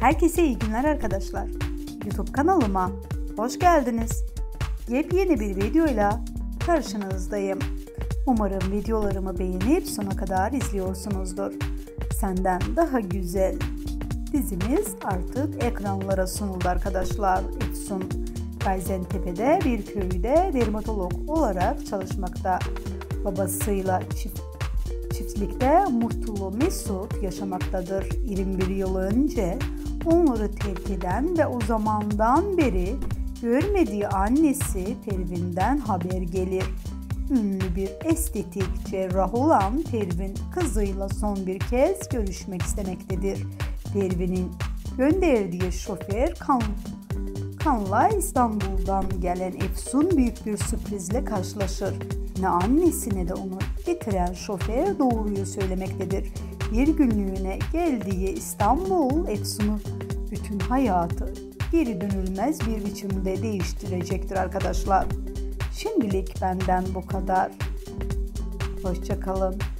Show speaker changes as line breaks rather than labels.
Herkese iyi günler arkadaşlar. YouTube kanalıma hoş geldiniz. Yepyeni bir videoyla karşınızdayım. Umarım videolarımı beğenip sona kadar izliyorsunuzdur. Senden Daha Güzel dizimiz artık ekranlara sunuldu arkadaşlar. Efsun Gaziantep'te bir köyde dermatolog olarak çalışmakta. Babasıyla çiftlikte mutlu mesut yaşamaktadır. 21 yıl önce onları terk eden ve o zamandan beri görmediği annesi Pervin'den haber gelir. Ünlü bir estetik cerrah olan Pervin kızıyla son bir kez görüşmek istemektedir. Pervin'in gönderdiği şoför Kan'la İstanbul'dan gelen Efsun büyük bir sürprizle karşılaşır. Ne annesi ne de onu getiren şoför doğruyu söylemektedir. Bir günlüğüne geldiği İstanbul Efsun'u bütün hayatı geri dönülmez bir biçimde değiştirecektir arkadaşlar. Şimdilik benden bu kadar. Hoşça kalın.